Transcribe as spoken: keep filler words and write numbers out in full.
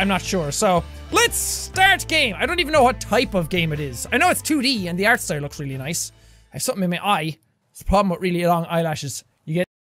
I'm not sure. So let's start game. I don't even know what type of game it is. I know it's two D and the art style looks really nice. I have something in my eye. It's the problem with really long eyelashes. You get